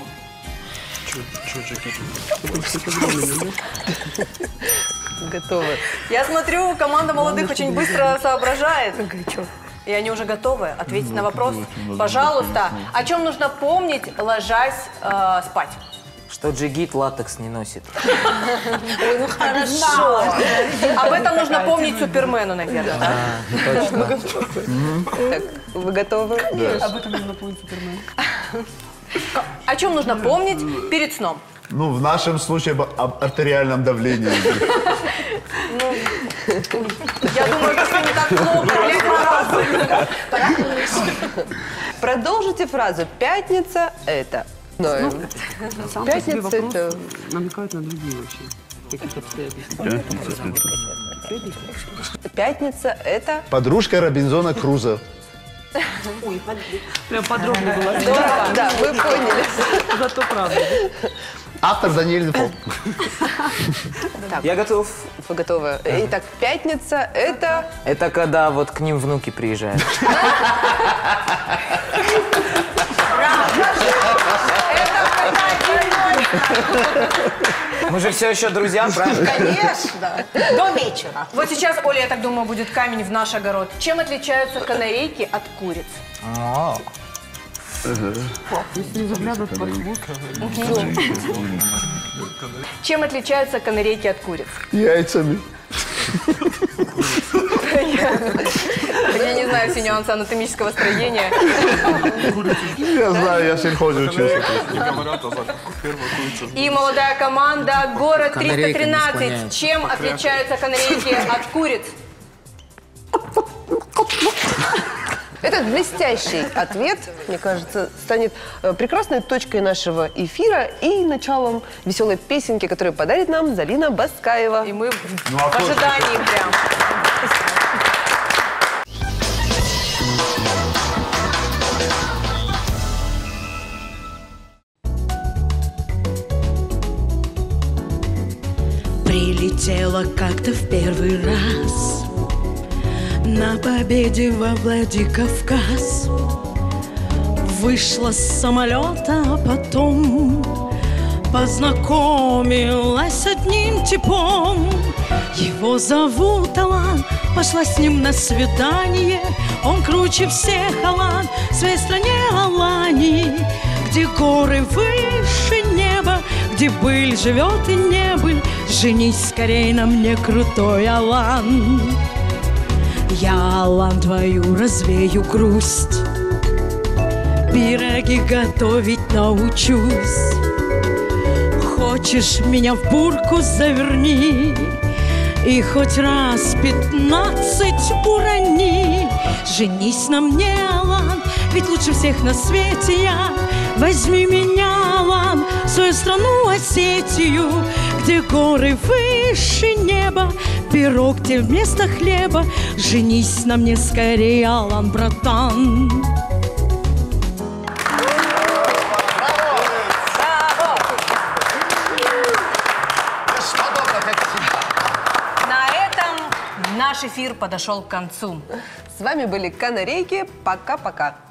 [SPEAKER 2] Готовы.
[SPEAKER 1] Я смотрю, команда молодых очень быстро соображает. И они уже готовы ответить на вопрос. Пожалуйста, о чем нужно помнить, ложась э, спать?
[SPEAKER 23] Что джигит латекс не носит.
[SPEAKER 1] Ой, ну хорошо. Об этом нужно помнить Супермену, наверное, да?
[SPEAKER 23] Точно.
[SPEAKER 2] Так, вы готовы?
[SPEAKER 16] Об этом нужно помнить Супермен.
[SPEAKER 1] О чем нужно помнить перед сном?
[SPEAKER 8] Ну, в нашем случае об, об артериальном давлении.
[SPEAKER 1] Я думаю, это всё не так плохо.
[SPEAKER 2] Продолжите фразу. Пятница – это… Ну,
[SPEAKER 16] Сам по себе
[SPEAKER 2] Пятница –
[SPEAKER 16] вопрос
[SPEAKER 2] это…
[SPEAKER 16] намекает на другие вообще какие-то обстоятельства.
[SPEAKER 2] Пятница – это…
[SPEAKER 8] Подружка Робинзона Круза.
[SPEAKER 16] Ой, прям подробно было.
[SPEAKER 2] Здорово, да, вы поняли.
[SPEAKER 16] Зато правда.
[SPEAKER 8] Автор Даниэль Дефо.
[SPEAKER 2] Так,
[SPEAKER 23] Я готов.
[SPEAKER 2] вы готовы. Итак, пятница – это…
[SPEAKER 23] Это когда вот к ним внуки приезжают. Мы же все еще друзья, правильно?
[SPEAKER 1] Конечно. До вечера. Вот сейчас, Оля, я так думаю, будет камень в наш огород. Чем отличаются канарейки от куриц?
[SPEAKER 23] О,
[SPEAKER 16] Если не заглядывать под хвост.
[SPEAKER 1] Чем отличаются канарейки от куриц?
[SPEAKER 8] Яйцами.
[SPEAKER 1] Я не знаю все нюансы анатомического строения.
[SPEAKER 8] Я знаю, я в сельхозе учился.
[SPEAKER 22] Не говорят, а закупку первую курицу.
[SPEAKER 1] И молодая команда «Город
[SPEAKER 23] Канарейка не
[SPEAKER 1] триста тринадцать».
[SPEAKER 23] склоняется.
[SPEAKER 1] Чем отличаются канарейки от куриц?
[SPEAKER 2] Этот блестящий ответ, мне кажется, станет э, прекрасной точкой нашего эфира и началом веселой песенки, которую подарит нам Залина Баскаева.
[SPEAKER 1] И мы
[SPEAKER 8] Ну, а
[SPEAKER 1] в ожидании прям.
[SPEAKER 4] Летела как-то в первый раз на победе во Владикавказ. Вышла с самолета, а потом познакомилась с одним типом. Его зовут Алан, пошла с ним на свидание. Он круче всех, Алан, в своей стране Алании, где горы выше неба, где быль живет и не быль. Женись скорей на мне, крутой Алан. Я, Алан, твою развею грусть, пироги готовить научусь. Хочешь меня в бурку заверни и хоть раз пятнадцать урони. Женись на мне, Алан, ведь лучше всех на свете я. Возьми меня, Алан, в свою страну Осетию, где горы выше неба, пирог где вместо хлеба. Женись на мне скорее, Алан, братан.
[SPEAKER 1] Наш эфир подошел к концу.
[SPEAKER 2] С вами были Канарейки. Пока-пока.